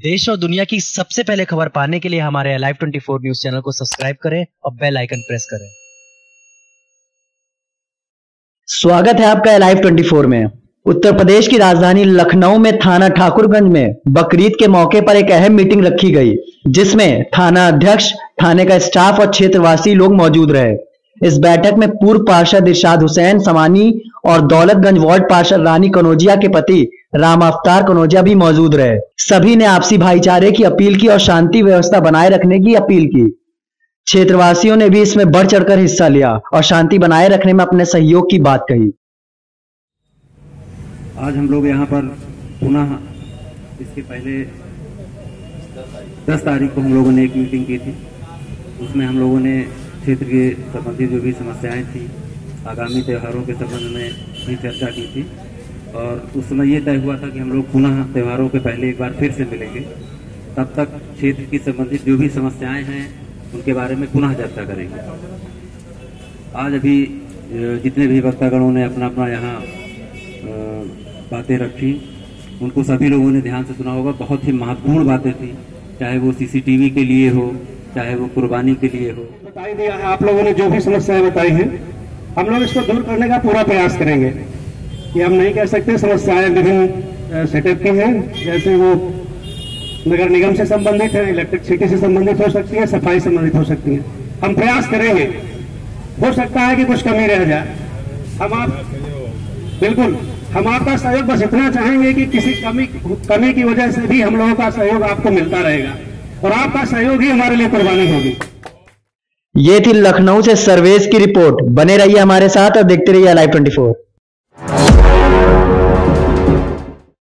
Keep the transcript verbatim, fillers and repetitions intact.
देश और दुनिया की सबसे पहले खबर पाने के लिए हमारे लाइव चौबीस न्यूज चैनल को सब्सक्राइब करें और बेल आइकन प्रेस करें। स्वागत है आपका लाइव चौबीस में। उत्तर प्रदेश की राजधानी लखनऊ में थाना ठाकुरगंज में बकरीद के मौके पर एक अहम मीटिंग रखी गई, जिसमें थाना अध्यक्ष, थाने का स्टाफ और क्षेत्रवासी लोग मौजूद रहे। इस बैठक में पूर्व पार्षद इरशाद हुसैन समानी और दौलतगंज वार्ड पार्षद रानी कनौजिया के पति राम अवतार कनौजिया भी मौजूद रहे। सभी ने आपसी भाईचारे की अपील की और शांति व्यवस्था बनाए रखने की अपील की। क्षेत्रवासियों ने भी इसमें बढ़ चढ़कर हिस्सा लिया और शांति बनाए रखने में अपने सहयोग की बात कही। आज हम लोग यहाँ पर पुनः इसके पहले दस तारीख को हम लोगों ने एक मीटिंग की थी। उसमें हम लोगों ने क्षेत्र के संबंधित जो भी समस्याएं थी, आगामी त्योहारों के संबंध में भी चर्चा की थी और उस समय ये तय हुआ था कि हम लोग पुनः त्योहारों के पहले एक बार फिर से मिलेंगे। तब तक क्षेत्र की संबंधित जो भी समस्याएं हैं उनके बारे में पुनः चर्चा करेंगे। आज अभी जितने भी वक्तागणों ने अपना अपना यहाँ बातें रखी, उनको सभी लोगों ने ध्यान से सुना होगा। बहुत ही महत्वपूर्ण बातें थी, चाहे वो सीसीटीवी के लिए हो, चाहे वो कुर्बानी के लिए हो। बताई दिया है आप लोगों ने, जो भी समस्याएं बताई हैं हम लोग इसको दूर करने का पूरा प्रयास करेंगे। कि हम नहीं कह सकते समस्याएं विभिन्न सेटअप की हैं, जैसे वो नगर निगम से संबंधित है, इलेक्ट्रिसिटी से संबंधित हो सकती है, सफाई संबंधित हो सकती है। हम प्रयास करेंगे, हो सकता है कि कुछ कमी रह जाए। हम आप बिल्कुल हम आपका सहयोग बस इतना चाहेंगे कि किसी कमी कमी की वजह से भी हम लोगों का सहयोग आपको मिलता रहेगा और आपका सहयोग ही हमारे लिए कुर्बानी होगी। ये थी लखनऊ से सर्वेश की रिपोर्ट। बने रहिए हमारे साथ और देखते रहिए लाइव चौबीस।